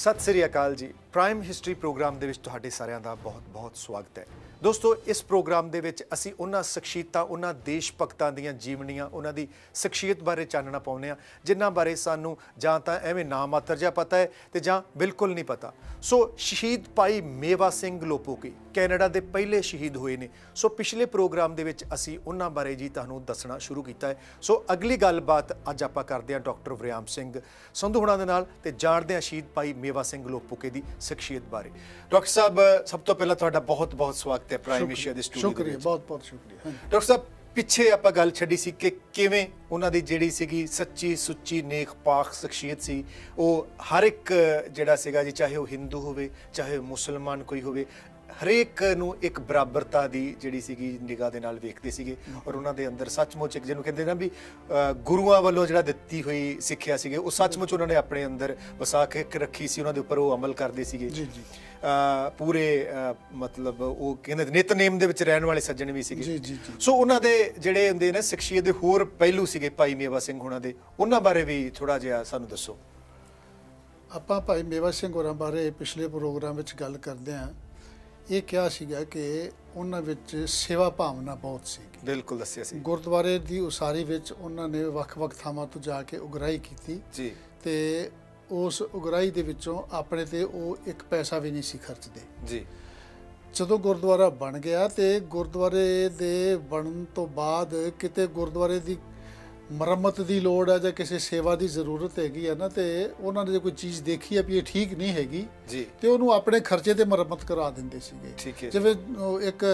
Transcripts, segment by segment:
सत श्री अकाल जी। Prime history programme ਦੇ ਵਿੱਚ ਤੁਹਾਡੇ ਸਾਰਿਆਂ ਦਾ ਬਹੁਤ-ਬਹੁਤ ਸਵਾਗਤ ਹੈ। ਦੋਸਤੋ, ਇਸ ਪ੍ਰੋਗਰਾਮ ਦੇ ਵਿੱਚ ਅਸੀਂ ਉਹਨਾਂ ਸ਼ਖਸੀਅਤਾਂ, ਉਹਨਾਂ ਦੇਸ਼ ਭਗਤਾਂ ਦੀਆਂ ਜੀਵਨੀਆਂ, ਉਹਨਾਂ ਦੀ ਸ਼ਖਸੀਅਤ ਬਾਰੇ ਚਾਨਣਾ ਪਾਉਂਦੇ ਹਾਂ ਜਿਨ੍ਹਾਂ ਬਾਰੇ ਸਾਨੂੰ ਜਾਂ ਤਾਂ ਐਵੇਂ ਨਾ ਮਾਤਰ ਜਿਹਾ ਪਤਾ ਹੈ ਤੇ ਜਾਂ ਬਿਲਕੁਲ ਨਹੀਂ ਪਤਾ। ਸੋ ਸ਼ਹੀਦ ਭਾਈ ਮੇਵਾ ਸਿੰਘ ਲੋਪੋਕੇ ਕੈਨੇਡਾ ਦੇ ਪਹਿਲੇ ਸ਼ਹੀਦ ਹੋਏ ਨੇ। ਸੋ ਪਿਛਲੇ ਪ੍ਰੋਗਰਾਮ ਦੇ ਵਿੱਚ ਅਸੀਂ ਉਹਨਾਂ ਬਾਰੇ ਜੀ ਤੁਹਾਨੂੰ ਦੱਸਣਾ ਸ਼ੁਰੂ ਕੀਤਾ ਹੈ। ਸੋ ਅਗਲੀ ਗੱਲਬਾਤ ਅੱਜ ਆਪਾਂ ਕਰਦੇ ਹਾਂ ਡਾਕਟਰ ਵਰਿਆਮ ਸਿੰਘ ਸੰਧੂ ਹੁਣਾਂ ਦੇ ਨਾਲ ਤੇ ਜਾਣਦੇ ਹਾਂ ਸ਼ਹੀਦ ਭਾਈ ਮੇਵਾ ਸਿੰਘ ਲੋਪੋਕੇ ਦੀ ਸ਼ਖਸੀਅਤ ਬਾਰੇ। ਡਾਕਟਰ ਸਾਹਿਬ, ਸਭ ਤੋਂ ਪਹਿਲਾਂ ਤੁਹਾਡਾ ਬਹੁਤ-ਬਹੁਤ ਸਵਾਗਤ ਹੈ ਪ੍ਰਾਈਮ ਏਸ਼ੀਆ ਦੇ ਸਟੂਡੀਓ। ਸ਼ੁਕਰੀਆ, ਬਹੁਤ-ਬਹੁਤ ਸ਼ੁਕਰੀਆ। ਡਾਕਟਰ ਸਾਹਿਬ, ਪਿੱਛੇ ਆਪਾਂ ਗੱਲ ਛੱਡੀ ਸੀ ਕਿ ਕਿਵੇਂ ਉਹਨਾਂ ਦੀ ਜਿਹੜੀ ਸੀਗੀ ਸੱਚੀ ਸੁੱਚੀ ਨੇਕ ਪਾਕ ਸ਼ਖਸੀਅਤ ਸੀ, ਉਹ ਹਰ ਇੱਕ ਜਿਹੜਾ ਸੀਗਾ ਜੀ, ਚਾਹੇ ਉਹ ਹਿੰਦੂ ਹੋਵੇ ਚਾਹੇ ਮੁਸਲਮਾਨ ਕੋਈ ਹੋਵੇ, ਹਰੇਕ ਨੂੰ ਇੱਕ ਬਰਾਬਰਤਾ ਦੀ ਜਿਹੜੀ ਸੀਗੀ ਨਿਗਾਹ ਦੇ ਨਾਲ ਵੇਖਦੇ ਸੀਗੇ। ਔਰ ਉਹਨਾਂ ਦੇ ਅੰਦਰ ਸੱਚਮੁੱਚ ਇੱਕ ਜਿਹਨੂੰ ਕਹਿੰਦੇ ਨਾ ਵੀ ਗੁਰੂਆਂ ਵੱਲੋਂ ਜਿਹੜਾ ਦਿੱਤੀ ਹੋਈ ਸਿੱਖਿਆ ਸੀਗੇ ਉਹ ਸੱਚਮੁੱਚ ਉਹਨਾਂ ਨੇ ਆਪਣੇ ਅੰਦਰ ਵਸਾ ਕੇ ਰੱਖੀ ਸੀ। ਉਹਨਾਂ ਦੇ ਉੱਪਰ ਉਹ ਅਮਲ ਕਰਦੇ ਸੀਗੇ ਜੀ। ਪੂਰੇ ਮਤਲਬ ਉਹ ਕਹਿੰਦੇ ਨਿਤਨੇਮ ਦੇ ਵਿੱਚ ਰਹਿਣ ਵਾਲੇ ਸੱਜਣ ਵੀ ਸੀਗੇ। ਸੋ ਉਹਨਾਂ ਦੇ ਜਿਹੜੇ ਹੁੰਦੇ ਨੇ ਸ਼ਖਸੀਅਤ ਦੇ ਹੋਰ ਪਹਿਲੂ ਸੀਗੇ ਭਾਈ ਮੇਵਾ ਸਿੰਘ ਹੋਣਾ ਦੇ, ਉਹਨਾਂ ਬਾਰੇ ਵੀ ਥੋੜਾ ਜਿਹਾ ਸਾਨੂੰ ਦੱਸੋ। ਆਪਾਂ ਭਾਈ ਮੇਵਾ ਸਿੰਘ ਹੋਰਾਂ ਬਾਰੇ ਪਿਛਲੇ ਪ੍ਰੋਗਰਾਮ ਵਿੱਚ ਗੱਲ ਕਰਦੇ ਹਾਂ। ਇਹ ਕਿਹਾ ਸੀਗਾ ਕਿ ਉਹਨਾਂ ਵਿੱਚ ਸੇਵਾ ਭਾਵਨਾ ਬਹੁਤ ਸੀ। ਬਿਲਕੁਲ ਦੱਸਿਆ ਸੀ। ਗੁਰਦੁਆਰੇ ਦੀ ਉਸਾਰੀ ਵਿੱਚ ਉਹਨਾਂ ਨੇ ਵੱਖ-ਵੱਖ ਥਾਵਾਂ ਤੋਂ ਜਾ ਕੇ ਉਗਰਾਹੀ ਕੀਤੀ ਜੀ, ਤੇ ਉਸ ਉਗਰਾਹੀ ਦੇ ਵਿੱਚੋਂ ਆਪਣੇ ਤੇ ਉਹ ਇੱਕ ਪੈਸਾ ਵੀ ਨਹੀਂ ਸੀ ਖਰਚਦੇ ਜੀ। ਜਦੋਂ ਗੁਰਦੁਆਰਾ ਬਣ ਗਿਆ ਤੇ ਗੁਰਦੁਆਰੇ ਦੇ ਬਣਨ ਤੋਂ ਬਾਅਦ ਕਿਤੇ ਗੁਰਦੁਆਰੇ ਦੀ ਮੁਰੰਮਤ ਦੀ ਲੋੜ ਹੈ ਜਾਂ ਕਿਸੇ ਸੇਵਾ ਦੀ ਜ਼ਰੂਰਤ ਹੈਗੀ ਹੈ ਨਾ, ਤੇ ਉਹਨਾਂ ਨੇ ਜੇ ਕੋਈ ਚੀਜ਼ ਦੇਖੀ ਹੈ ਵੀ ਇਹ ਠੀਕ ਨਹੀਂ ਹੈਗੀ ਜੀ, ਤੇ ਉਹਨੂੰ ਆਪਣੇ ਖਰਚੇ ਤੇ ਮੁਰੰਮਤ ਕਰਾ ਦਿੰਦੇ ਸੀਗੇ। ਜਿਵੇਂ ਇੱਕ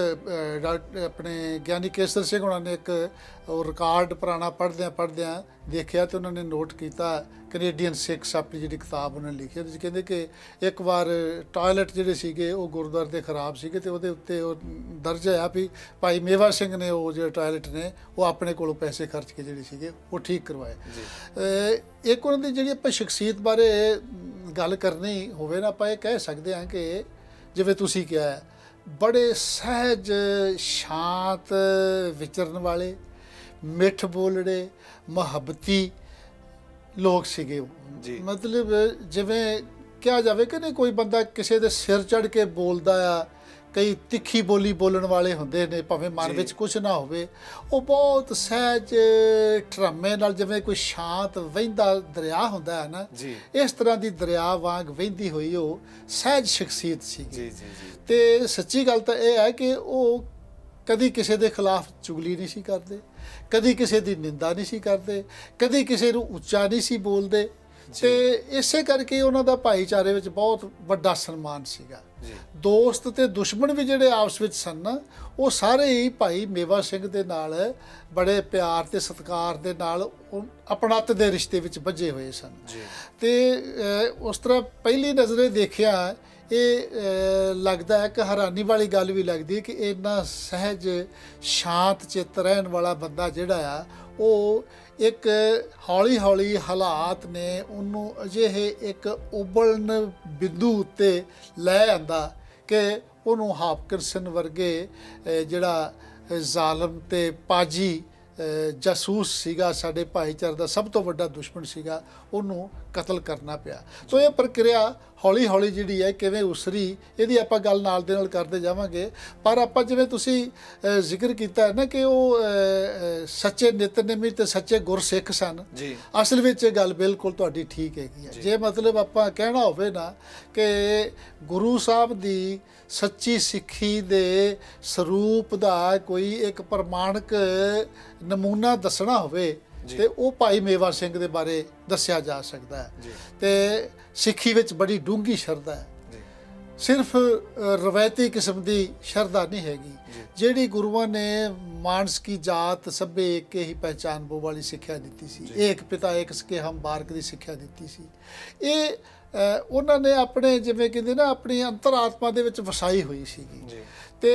ਆਪਣੇ ਗਿਆਨੀ ਕੇਸਰ ਸਿੰਘ ਉਹਨਾਂ ਨੇ ਇੱਕ ਉਹ ਰਿਕਾਰਡ ਪੁਰਾਣਾ ਪੜ੍ਹਦਿਆਂ ਦੇਖਿਆ ਤੇ ਉਹਨਾਂ ਨੇ ਨੋਟ ਕੀਤਾ, ਕੈਨੇਡੀਅਨ ਸਿੱਖਸ ਆਪਣੀ ਜਿਹੜੀ ਕਿਤਾਬ ਉਹਨਾਂ ਨੇ ਲਿਖੀ, ਉਹਦੇ 'ਚ ਕਹਿੰਦੇ ਕਿ ਇੱਕ ਵਾਰ ਟਾਇਲਟ ਜਿਹੜੇ ਸੀਗੇ ਉਹ ਗੁਰਦੁਆਰੇ ਦੇ ਖਰਾਬ ਸੀਗੇ ਤੇ ਉਹਦੇ ਉੱਤੇ ਉਹ ਦਰਜ ਹੋਇਆ ਵੀ ਭਾਈ ਮੇਵਾ ਸਿੰਘ ਨੇ ਉਹ ਜਿਹੜੇ ਟਾਇਲਟ ਨੇ ਉਹ ਆਪਣੇ ਕੋਲੋਂ ਪੈਸੇ ਖਰਚ ਕੇ ਜਿਹੜੇ ਸੀਗੇ ਉਹ ਠੀਕ ਕਰਵਾਏ। ਇੱਕ ਉਹਨਾਂ ਦੀ ਜਿਹੜੀ ਆਪਾਂ ਸ਼ਖਸੀਅਤ ਬਾਰੇ ਗੱਲ ਕਰਨੀ ਹੋਵੇ ਨਾ, ਆਪਾਂ ਇਹ ਕਹਿ ਸਕਦੇ ਹਾਂ ਕਿ ਜਿਵੇਂ ਤੁਸੀਂ ਕਿਹਾ, ਬੜੇ ਸਹਿਜ ਸ਼ਾਂਤ ਵਿਚਰਨ ਵਾਲੇ, ਮਿੱਠ ਬੋਲੜੇ, ਮੁਹੱਬਤੀ ਲੋਕ ਸੀਗੇ। ਮਤਲਬ ਜਿਵੇਂ ਕਿਹਾ ਜਾਵੇ ਕਿ ਨਹੀਂ, ਕੋਈ ਬੰਦਾ ਕਿਸੇ ਦੇ ਸਿਰ ਚੜ੍ਹ ਕੇ ਬੋਲਦਾ ਆ, ਕਈ ਤਿੱਖੀ ਬੋਲੀ ਬੋਲਣ ਵਾਲੇ ਹੁੰਦੇ ਨੇ, ਭਾਵੇਂ ਮਨ ਵਿੱਚ ਕੁਛ ਨਾ ਹੋਵੇ, ਉਹ ਬਹੁਤ ਸਹਿਜ ਠਰਮੇ ਨਾਲ, ਜਿਵੇਂ ਕੋਈ ਸ਼ਾਂਤ ਵਹਿੰਦਾ ਦਰਿਆ ਹੁੰਦਾ ਹੈ ਨਾ, ਇਸ ਤਰ੍ਹਾਂ ਦੀ ਦਰਿਆ ਵਾਂਗ ਵਹਿੰਦੀ ਹੋਈ ਉਹ ਸਹਿਜ ਸ਼ਖਸੀਅਤ ਸੀ। ਤੇ ਸੱਚੀ ਗੱਲ ਤਾਂ ਇਹ ਹੈ ਕਿ ਉਹ ਕਦੀ ਕਿਸੇ ਦੇ ਖਿਲਾਫ ਚੁਗਲੀ ਨਹੀਂ ਸੀ ਕਰਦੇ, ਕਦੀ ਕਿਸੇ ਦੀ ਨਿੰਦਾ ਨਹੀਂ ਸੀ ਕਰਦੇ, ਕਦੀ ਕਿਸੇ ਨੂੰ ਉੱਚਾ ਨਹੀਂ ਸੀ ਬੋਲਦੇ, ਤੇ ਇਸੇ ਕਰਕੇ ਉਹਨਾਂ ਦਾ ਭਾਈਚਾਰੇ ਵਿੱਚ ਬਹੁਤ ਵੱਡਾ ਸਨਮਾਨ ਸੀਗਾ। ਦੋਸਤ ਤੇ ਦੁਸ਼ਮਣ ਵੀ ਜਿਹੜੇ ਆਪਸ ਵਿੱਚ ਸਨ, ਉਹ ਸਾਰੇ ਹੀ ਭਾਈ ਮੇਵਾ ਸਿੰਘ ਦੇ ਨਾਲ ਬੜੇ ਪਿਆਰ ਤੇ ਸਤਿਕਾਰ ਦੇ ਨਾਲ ਆਪਣਤ ਦੇ ਰਿਸ਼ਤੇ ਵਿੱਚ ਬੱਝੇ ਹੋਏ ਸਨ। ਤੇ ਉਸ ਤਰ੍ਹਾਂ ਪਹਿਲੀ ਨਜ਼ਰੇ ਦੇਖਿਆ ਇਹ ਲੱਗਦਾ ਹੈ ਕਿ ਹੈਰਾਨੀ ਵਾਲੀ ਗੱਲ ਵੀ ਲੱਗਦੀ ਹੈ ਕਿ ਇੰਨਾ ਸਹਿਜ ਸ਼ਾਂਤ ਚਿੱਤ ਰਹਿਣ ਵਾਲਾ ਬੰਦਾ ਜਿਹੜਾ ਆ, ਉਹ ਇੱਕ ਹੌਲੀ ਹਾਲਾਤ ਨੇ ਉਹਨੂੰ ਅਜਿਹੇ ਇੱਕ ਉਬਲਣ ਬਿੰਦੂ ਉੱਤੇ ਲੈ ਆਂਦਾ ਕਿ ਉਹਨੂੰ ਹਾਪਕਿੰਸਨ ਵਰਗੇ ਜਿਹੜਾ ਜ਼ਾਲਮ ਤੇ ਪਾਜੀ ਜਾਸੂਸ ਸੀਗਾ, ਸਾਡੇ ਭਾਈਚਾਰੇ ਦਾ ਸਭ ਤੋਂ ਵੱਡਾ ਦੁਸ਼ਮਣ ਸੀਗਾ, ਉਹਨੂੰ ਕਤਲ ਕਰਨਾ ਪਿਆ। ਸੋ ਇਹ ਪ੍ਰਕਿਰਿਆ ਹੌਲੀ ਜਿਹੜੀ ਹੈ ਕਿਵੇਂ ਉਸਰੀ, ਇਹਦੀ ਆਪਾਂ ਗੱਲ ਨਾਲ ਦੇ ਨਾਲ ਕਰਦੇ ਜਾਵਾਂਗੇ। ਪਰ ਆਪਾਂ ਜਿਵੇਂ ਤੁਸੀਂ ਜ਼ਿਕਰ ਕੀਤਾ ਹੈ ਨਾ ਕਿ ਉਹ ਸੱਚੇ ਨਿਤਨੇਮੀ ਤੇ ਸੱਚੇ ਗੁਰਸਿੱਖ ਸਨ, ਅਸਲ ਵਿੱਚ ਇਹ ਗੱਲ ਬਿਲਕੁਲ ਤੁਹਾਡੀ ਠੀਕ ਹੈਗੀ ਹੈ। ਜੇ ਮਤਲਬ ਆਪਾਂ ਕਹਿਣਾ ਹੋਵੇ ਨਾ ਕਿ ਗੁਰੂ ਸਾਹਿਬ ਦੀ ਸੱਚੀ ਸਿੱਖੀ ਦੇ ਸਰੂਪ ਦਾ ਕੋਈ ਇੱਕ ਪ੍ਰਮਾਣਿਕ ਨਮੂਨਾ ਦੱਸਣਾ ਹੋਵੇ ਤੇ ਉਹ ਭਾਈ ਮੇਵਾ ਸਿੰਘ ਦੇ ਬਾਰੇ ਦੱਸਿਆ ਜਾ ਸਕਦਾ ਹੈ। ਤੇ ਸਿੱਖੀ ਵਿੱਚ ਬੜੀ ਡੂੰਘੀ ਸ਼ਰਧਾ ਹੈ, ਸਿਰਫ ਰਵਾਇਤੀ ਕਿਸਮ ਦੀ ਸ਼ਰਧਾ ਨਹੀਂ ਹੈਗੀ। ਜਿਹੜੀ ਗੁਰੂਆਂ ਨੇ ਮਾਨਸ ਕੀ ਜਾਤ ਸਭੇ ਏਕ ਹੀ ਪਹਿਚਾਨ ਬੋ ਵਾਲੀ ਸਿੱਖਿਆ ਦਿੱਤੀ ਸੀ, ਏਕ ਪਿਤਾ ਏਕ ਸਕੇ ਹਮ ਬਾਰਕ ਦੀ ਸਿੱਖਿਆ ਦਿੱਤੀ ਸੀ, ਇਹ ਉਹਨਾਂ ਨੇ ਆਪਣੇ ਜਿਵੇਂ ਕਹਿੰਦੇ ਨਾ ਆਪਣੀ ਅੰਤਰ-ਆਤਮਾ ਦੇ ਵਿੱਚ ਵਸਾਈ ਹੋਈ ਸੀਗੀ। ਤੇ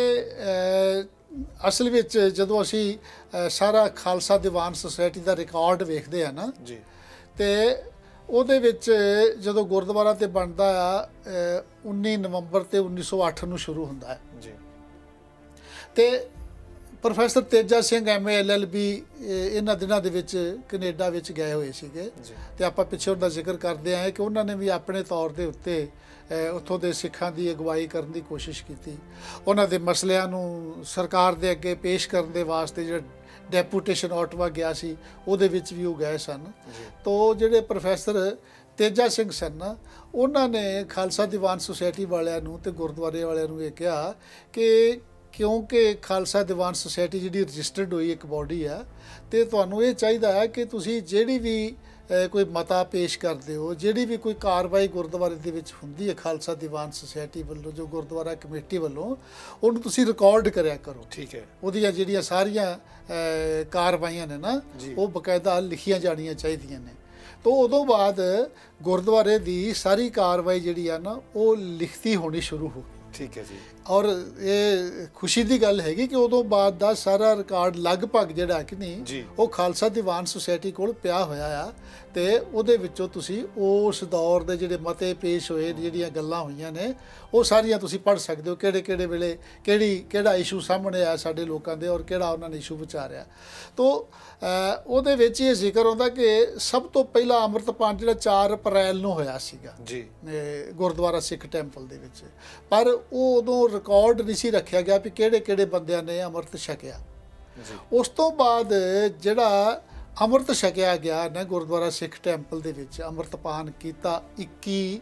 ਅਸਲ ਵਿੱਚ ਜਦੋਂ ਅਸੀਂ ਸਾਰਾ ਖਾਲਸਾ ਦੀਵਾਨ ਸੁਸਾਇਟੀ ਦਾ ਰਿਕਾਰਡ ਵੇਖਦੇ ਆ ਨਾ, ਤੇ ਉਹਦੇ ਵਿੱਚ ਜਦੋਂ ਗੁਰਦੁਆਰਾ ਤੇ ਬਣਦਾ ਆ 19 ਨਵੰਬਰ ਤੇ 1908 ਨੂੰ ਸ਼ੁਰੂ ਹੁੰਦਾ ਹੈ, ਤੇ professor Teja Singh MA LLB ਇਹਨਾਂ ਦਿਨਾਂ ਦੇ ਵਿੱਚ ਕੈਨੇਡਾ ਵਿੱਚ ਗਏ ਹੋਏ ਸੀਗੇ ਤੇ ਆਪਾਂ ਪਿੱਛੇ ਉਹਦਾ ਜ਼ਿਕਰ ਕਰਦੇ ਆਏ ਕਿ ਉਹਨਾਂ ਨੇ ਵੀ ਆਪਣੇ ਤੌਰ ਦੇ ਉੱਤੇ ਉੱਥੋਂ ਦੇ ਸਿੱਖਾਂ ਦੀ ਅਗਵਾਈ ਕਰਨ ਦੀ ਕੋਸ਼ਿਸ਼ ਕੀਤੀ। ਉਹਨਾਂ ਦੇ ਮਸਲਿਆਂ ਨੂੰ ਸਰਕਾਰ ਦੇ ਅੱਗੇ ਪੇਸ਼ ਕਰਨ ਦੇ ਵਾਸਤੇ ਜਿਹੜਾ ਡੈਪੂਟੇਸ਼ਨ ਆਟਵਾ ਗਿਆ ਸੀ ਉਹਦੇ ਵਿੱਚ ਵੀ ਉਹ ਗਏ ਸਨ। ਤੋਂ ਜਿਹੜੇ ਪ੍ਰੋਫੈਸਰ ਤੇਜਾ ਸਿੰਘ ਸਨ ਨਾ, ਉਹਨਾਂ ਨੇ ਖਾਲਸਾ ਦੀਵਾਨ ਸੁਸਾਇਟੀ ਵਾਲਿਆਂ ਨੂੰ ਤੇ ਗੁਰਦੁਆਰੇ ਵਾਲਿਆਂ ਨੂੰ ਇਹ ਕਿਹਾ ਕਿ ਕਿਉਂਕਿ ਖਾਲਸਾ ਦੀਵਾਨ ਸੁਸਾਇਟੀ ਜਿਹੜੀ ਰਜਿਸਟਰਡ ਹੋਈ ਇੱਕ ਬੋਡੀ ਆ ਤੇ ਤੁਹਾਨੂੰ ਇਹ ਚਾਹੀਦਾ ਹੈ ਕਿ ਤੁਸੀਂ ਜਿਹੜੀ ਵੀ ਕੋਈ ਮਤਾ ਪੇਸ਼ ਕਰਦੇ ਹੋ, ਜਿਹੜੀ ਵੀ ਕੋਈ ਕਾਰਵਾਈ ਗੁਰਦੁਆਰੇ ਦੇ ਵਿੱਚ ਹੁੰਦੀ ਹੈ ਖਾਲਸਾ ਦੀਵਾਨ ਸੁਸਾਇਟੀ ਵੱਲੋਂ ਜੋ ਗੁਰਦੁਆਰਾ ਕਮੇਟੀ ਵੱਲੋਂ, ਉਹਨੂੰ ਤੁਸੀਂ ਰਿਕਾਰਡ ਕਰਿਆ ਕਰੋ। ਠੀਕ ਹੈ। ਉਹਦੀਆਂ ਜਿਹੜੀਆਂ ਸਾਰੀਆਂ ਕਾਰਵਾਈਆਂ ਨੇ ਨਾ ਉਹ ਬਕਾਇਦਾ ਲਿਖੀਆਂ ਜਾਣੀਆਂ ਚਾਹੀਦੀਆਂ ਨੇ। ਤੋਂ ਉਦੋਂ ਬਾਅਦ ਗੁਰਦੁਆਰੇ ਦੀ ਸਾਰੀ ਕਾਰਵਾਈ ਜਿਹੜੀ ਆ ਨਾ ਉਹ ਲਿਖਤੀ ਹੋਣੀ ਸ਼ੁਰੂ ਹੋ ਗਈ। ਠੀਕ ਹੈ ਜੀ। ਔਰ ਇਹ ਖੁਸ਼ੀ ਦੀ ਗੱਲ ਹੈਗੀ ਕਿ ਉਦੋਂ ਬਾਅਦ ਦਾ ਸਾਰਾ ਰਿਕਾਰਡ ਲਗਭਗ ਜਿਹੜਾ ਕਿ ਨਹੀਂ ਉਹ ਖਾਲਸਾ ਦੀਵਾਨ ਸੁਸਾਇਟੀ ਕੋਲ ਪਿਆ ਹੋਇਆ ਆ ਤੇ ਉਹਦੇ ਵਿੱਚੋਂ ਤੁਸੀਂ ਉਸ ਦੌਰ ਦੇ ਜਿਹੜੇ ਮਤੇ ਪੇਸ਼ ਹੋਏ, ਜਿਹੜੀਆਂ ਗੱਲਾਂ ਹੋਈਆਂ ਨੇ ਉਹ ਸਾਰੀਆਂ ਤੁਸੀਂ ਪੜ੍ਹ ਸਕਦੇ ਹੋ, ਕਿਹੜੇ ਕਿਹੜੇ ਵੇਲੇ ਕਿਹੜਾ ਇਸ਼ੂ ਸਾਹਮਣੇ ਆਇਆ ਸਾਡੇ ਲੋਕਾਂ ਦੇ ਔਰ ਕਿਹੜਾ ਉਹਨਾਂ ਨੇ ਇਸ਼ੂ ਵਿਚਾਰਿਆ। ਤੋਂ ਉਹਦੇ ਵਿੱਚ ਇਹ ਜ਼ਿਕਰ ਹੁੰਦਾ ਕਿ ਸਭ ਤੋਂ ਪਹਿਲਾਂ ਅੰਮ੍ਰਿਤਪਾਨ ਜਿਹੜਾ 4 ਅਪ੍ਰੈਲ ਨੂੰ ਹੋਇਆ ਸੀਗਾ ਜੀ ਗੁਰਦੁਆਰਾ ਸਿੱਖ ਟੈਂਪਲ ਦੇ ਵਿੱਚ, ਪਰ ਉਹ ਉਦੋਂ ਰਿਕਾਰਡ ਨਹੀਂ ਸੀ ਰੱਖਿਆ ਗਿਆ ਵੀ ਕਿਹੜੇ ਕਿਹੜੇ ਬੰਦਿਆਂ ਨੇ ਅੰਮ੍ਰਿਤ ਛਕਿਆ। ਉਸ ਤੋਂ ਬਾਅਦ ਜਿਹੜਾ ਅੰਮ੍ਰਿਤ ਛਕਿਆ ਗਿਆ ਨਾ ਗੁਰਦੁਆਰਾ ਸਿੱਖ ਟੈਂਪਲ ਦੇ ਵਿੱਚ ਅੰਮ੍ਰਿਤਪਾਨ ਕੀਤਾ 21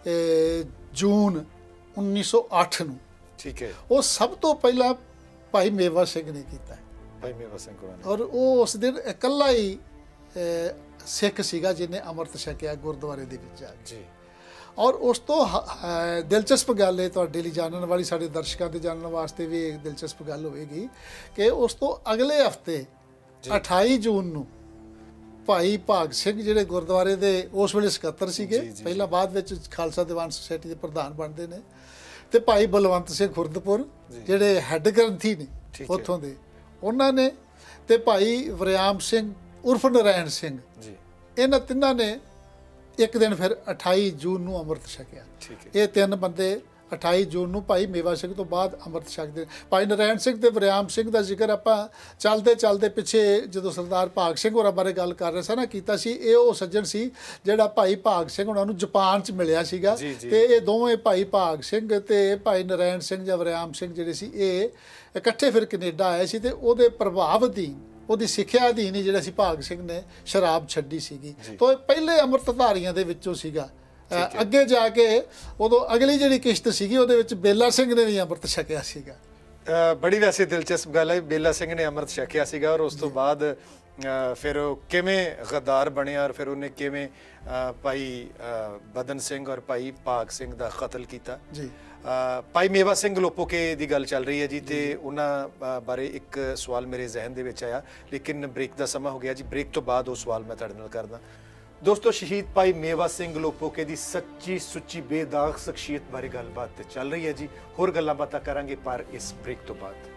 ਜੂਨ 1908 ਨੂੰ। ਠੀਕ ਹੈ। ਉਹ ਸਭ ਤੋਂ ਪਹਿਲਾਂ ਭਾਈ ਮੇਵਾ ਸਿੰਘ ਨੇ ਕੀਤਾ। ਭਾਈ ਮੇਵਾ ਸਿੰਘ ਔਰ ਉਹ ਉਸ ਦਿਨ ਇਕੱਲਾ ਹੀ ਸਿੱਖ ਸੀਗਾ ਜਿਹਨੇ ਅੰਮ੍ਰਿਤ ਛਕਿਆ ਗੁਰਦੁਆਰੇ ਦੇ ਵਿੱਚ ਜਾ ਕੇ। ਔਰ ਉਸ ਤੋਂ ਦਿਲਚਸਪ ਗੱਲ ਇਹ ਤੁਹਾਡੇ ਲਈ ਜਾਣਨ ਵਾਲੀ, ਸਾਡੇ ਦਰਸ਼ਕਾਂ ਦੇ ਜਾਣਨ ਵਾਸਤੇ ਵੀ ਇੱਕ ਦਿਲਚਸਪ ਗੱਲ ਹੋਵੇਗੀ ਕਿ ਉਸ ਤੋਂ ਅਗਲੇ ਹਫ਼ਤੇ 28 ਜੂਨ ਨੂੰ ਭਾਈ ਭਾਗ ਸਿੰਘ ਜਿਹੜੇ ਗੁਰਦੁਆਰੇ ਦੇ ਉਸ ਵੇਲੇ ਸਕੱਤਰ ਸੀਗੇ, ਪਹਿਲਾਂ ਬਾਅਦ ਵਿੱਚ ਖਾਲਸਾ ਦੀਵਾਨ ਸੁਸਾਇਟੀ ਦੇ ਪ੍ਰਧਾਨ ਬਣਦੇ ਨੇ, ਤੇ ਭਾਈ ਬਲਵੰਤ ਸਿੰਘ ਖੁਰਦਪੁਰ ਜਿਹੜੇ ਹੈੱਡ ਗ੍ਰੰਥੀ ਨੇ ਉੱਥੋਂ ਦੇ, ਉਹਨਾਂ ਨੇ, ਤੇ ਭਾਈ ਵਰਿਆਮ ਸਿੰਘ ਉਰਫ ਨਰਾਇਣ ਸਿੰਘ, ਇਹਨਾਂ ਤਿੰਨਾਂ ਨੇ ਇੱਕ ਦਿਨ ਫਿਰ 28 ਜੂਨ ਨੂੰ ਅੰਮ੍ਰਿਤ ਛਕਿਆ। ਇਹ 3 ਬੰਦੇ 28 ਜੂਨ ਨੂੰ ਭਾਈ ਮੇਵਾ ਸਿੰਘ ਤੋਂ ਬਾਅਦ ਅੰਮ੍ਰਿਤ ਛਕਦੇ। ਭਾਈ ਨਰਾਇਣ ਸਿੰਘ ਤੇ ਵਰਿਆਮ ਸਿੰਘ ਦਾ ਜ਼ਿਕਰ ਆਪਾਂ ਚੱਲਦੇ ਪਿੱਛੇ ਜਦੋਂ ਸਰਦਾਰ ਭਾਗ ਸਿੰਘ ਹੋਰਾਂ ਬਾਰੇ ਗੱਲ ਕਰ ਰਹੇ ਸਾਂ ਨਾ ਕੀਤਾ ਸੀ, ਇਹ ਉਹ ਸੱਜਣ ਸੀ ਜਿਹੜਾ ਭਾਈ ਭਾਗ ਸਿੰਘ ਉਹਨਾਂ ਨੂੰ ਜਾਪਾਨ 'ਚ ਮਿਲਿਆ ਸੀਗਾ। ਤੇ ਇਹ ਦੋਵੇਂ ਭਾਈ ਭਾਗ ਸਿੰਘ ਤੇ ਭਾਈ ਨਰਾਇਣ ਸਿੰਘ ਜਾਂ ਵਰਿਆਮ ਸਿੰਘ ਜਿਹੜੇ ਸੀ ਇਹ ਇਕੱਠੇ ਫਿਰ ਕੈਨੇਡਾ ਆਏ ਸੀ ਤੇ ਉਹਦੇ ਪ੍ਰਭਾਵ ਅਧੀਨ, ਉਹਦੀ ਸਿੱਖਿਆ ਅਧੀਨ ਹੀ ਜਿਹੜਾ ਸੀ ਭਾਗ ਸਿੰਘ ਨੇ ਸ਼ਰਾਬ ਛੱਡੀ ਸੀਗੀ। ਤਾਂ ਇਹ ਪਹਿਲੇ ਅੰਮ੍ਰਿਤਧਾਰੀਆਂ ਦੇ ਵਿੱਚੋਂ ਸੀਗਾ। ਅੱਗੇ ਜਾ ਕੇ ਉਦੋਂ ਅਗਲੀ ਜਿਹੜੀ ਕਿਸ਼ਤ ਸੀਗੀ ਉਹਦੇ ਵਿੱਚ ਬੇਲਾ ਸਿੰਘ ਨੇ ਵੀ ਅੰਮ੍ਰਿਤ ਛਕਿਆ ਸੀਗਾ। ਬੜੀ ਵੈਸੇ ਦਿਲਚਸਪ ਗੱਲ ਹੈ, ਬੇਲਾ ਸਿੰਘ ਨੇ ਅੰਮ੍ਰਿਤ ਛਕਿਆ ਸੀਗਾ ਔਰ ਉਸ ਤੋਂ ਬਾਅਦ ਫਿਰ ਉਹ ਕਿਵੇਂ ਗਦਾਰ ਬਣਿਆ ਔਰ ਫਿਰ ਉਹਨੇ ਕਿਵੇਂ ਭਾਈ ਬਦਨ ਸਿੰਘ ਔਰ ਭਾਈ ਭਾਗ ਸਿੰਘ ਦਾ ਕਤਲ ਕੀਤਾ। ਜੀ ਭਾਈ ਮੇਵਾ ਸਿੰਘ ਲੋਪੋਕੇ ਦੀ ਗੱਲ ਚੱਲ ਰਹੀ ਹੈ ਜੀ, ਤੇ ਉਹਨਾਂ ਬਾਰੇ ਇੱਕ ਸਵਾਲ ਮੇਰੇ ਜ਼ਿਹਨ ਦੇ ਵਿੱਚ ਆਇਆ, ਲੇਕਿਨ ਬ੍ਰੇਕ ਦਾ ਸਮਾਂ ਹੋ ਗਿਆ ਜੀ। ਬ੍ਰੇਕ ਤੋਂ ਬਾਅਦ ਉਹ ਸਵਾਲ ਮੈਂ ਤੁਹਾਡੇ ਨਾਲ ਕਰਦਾ। ਦੋਸਤੋ, ਸ਼ਹੀਦ ਭਾਈ ਮੇਵਾ ਸਿੰਘ ਲੋਪੋਕੇ ਦੀ ਸੱਚੀ ਸੁੱਚੀ ਬੇਦਾਗ ਸ਼ਖਸੀਅਤ ਬਾਰੇ ਗੱਲਬਾਤ ਤੇ ਚੱਲ ਰਹੀ ਹੈ ਜੀ। ਹੋਰ ਗੱਲਾਂ ਬਾਤਾਂ ਕਰਾਂਗੇ ਪਰ ਇਸ ਬ੍ਰੇਕ ਤੋਂ ਬਾਅਦ।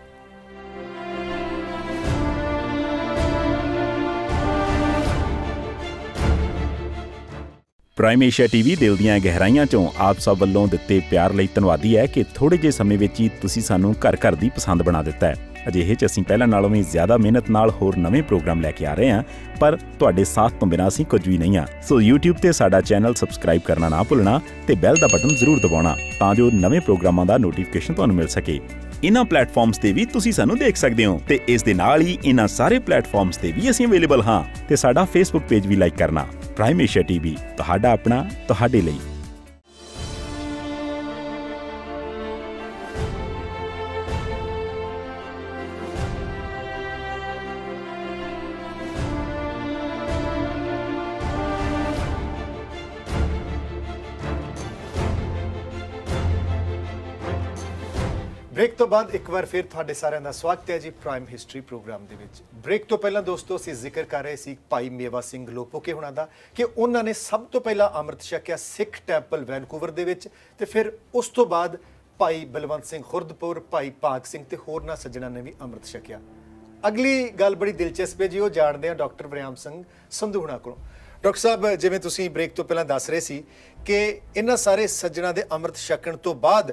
ਪ੍ਰਾਈਮ ਏਸ਼ੀਆ ਟੀਵੀ ਦਿਲ ਦੀਆਂ ਗਹਿਰਾਈਆਂ ਚੋਂ ਆਪ ਸਭ ਵੱਲੋਂ ਦਿੱਤੇ ਪਿਆਰ ਲਈ ਧੰਨਵਾਦੀ ਹੈ ਕਿ ਥੋੜੇ ਜਿਹੇ ਸਮੇਂ ਵਿੱਚ ਹੀ ਤੁਸੀਂ ਸਾਨੂੰ ਘਰ ਦੀ ਪਸੰਦ ਬਣਾ ਦਿੱਤਾ ਹੈ। ਅਜਿਹੇ 'ਚ ਅਸੀਂ ਪਹਿਲਾਂ ਨਾਲੋਂ ਵੀ ਜ਼ਿਆਦਾ ਮਿਹਨਤ ਨਾਲ ਹੋਰ ਨਵੇਂ ਪ੍ਰੋਗਰਾਮ ਲੈ ਕੇ ਆ ਰਹੇ ਹਾਂ, ਪਰ ਤੁਹਾਡੇ ਸਾਥ ਤੋਂ ਬਿਨਾਂ ਅਸੀਂ ਕੁਝ ਵੀ ਨਹੀਂ ਹਾਂ। ਸੋ YouTube ਤੇ ਸਾਡਾ ਚੈਨਲ ਸਬਸਕ੍ਰਾਈਬ ਕਰਨਾ ਨਾ ਭੁੱਲਣਾ ਤੇ ਬੈਲ ਦਾ ਬਟਨ ਜ਼ਰੂਰ ਦਬਾਉਣਾ ਤਾਂ ਜੋ ਨਵੇਂ ਪ੍ਰੋਗਰਾਮਾਂ ਦਾ ਨੋਟੀਫਿਕੇਸ਼ਨ ਤੁਹਾਨੂੰ ਮਿਲ ਸਕੇ। ਇਹਨਾਂ ਪਲੇਟਫਾਰਮਸ ਤੇ ਵੀ ਤੁਸੀਂ ਸਾਨੂੰ ਦੇਖ ਸਕਦੇ ਹੋ ਤੇ ਇਸ ਦੇ ਨਾਲ ਹੀ ਇਹਨਾਂ ਸਾਰੇ ਪਲੇਟਫਾਰਮਸ ਤੇ ਵੀ ਅਸੀਂ ਅਵੇਲੇਬਲ ਹਾਂ ਤੇ ਸਾਡਾ Facebook ਪੇਜ ਵੀ ਲਾਈਕ ਕਰਨਾ। ਪ੍ਰਾਈਮ ਏਸ਼ੀਆ ਟੀਵੀ, ਤੁਹਾਡਾ ਆਪਣਾ, ਤੁਹਾਡੇ ਲਈ। ਬ੍ਰੇਕ ਤੋਂ ਬਾਅਦ ਇੱਕ ਵਾਰ ਫਿਰ ਤੁਹਾਡੇ ਸਾਰਿਆਂ ਦਾ ਸਵਾਗਤ ਹੈ ਜੀ ਪ੍ਰਾਈਮ ਹਿਸਟਰੀ ਪ੍ਰੋਗਰਾਮ ਦੇ ਵਿੱਚ। ਬ੍ਰੇਕ ਤੋਂ ਪਹਿਲਾਂ ਦੋਸਤੋ ਅਸੀਂ ਜ਼ਿਕਰ ਕਰ ਰਹੇ ਸੀ ਭਾਈ ਮੇਵਾ ਸਿੰਘ ਲੋਪੋਕੇ ਹੋਣਾ ਦਾ ਕਿ ਉਹਨਾਂ ਨੇ ਸਭ ਤੋਂ ਪਹਿਲਾਂ ਅੰਮ੍ਰਿਤ ਛਕਿਆ ਸਿੱਖ ਟੈਂਪਲ ਵੈਨਕੂਵਰ ਦੇ ਵਿੱਚ, ਤੇ ਫਿਰ ਉਸ ਤੋਂ ਬਾਅਦ ਭਾਈ ਬਲਵੰਤ ਸਿੰਘ ਖੁਰਦਪੁਰ, ਭਾਈ ਭਾਗ ਸਿੰਘ ਤੇ ਹੋਰਨਾਂ ਸੱਜਣਾਂ ਨੇ ਵੀ ਅੰਮ੍ਰਿਤ ਛਕਿਆ। ਅਗਲੀ ਗੱਲ ਬੜੀ ਦਿਲਚਸਪ ਹੈ ਜੀ, ਉਹ ਜਾਣਦੇ ਹਾਂ ਡਾਕਟਰ ਵਰਿਆਮ ਸਿੰਘ ਸੰਧੂ ਹੋਣਾ ਕੋਲੋਂ। ਡਾਕਟਰ ਸਾਹਿਬ, ਜਿਵੇਂ ਤੁਸੀਂ ਬ੍ਰੇਕ ਤੋਂ ਪਹਿਲਾਂ ਦੱਸ ਰਹੇ ਸੀ ਕਿ ਇਹਨਾਂ ਸਾਰੇ ਸੱਜਣਾਂ ਦੇ ਅੰਮ੍ਰਿਤ ਛਕਣ ਤੋਂ ਬਾਅਦ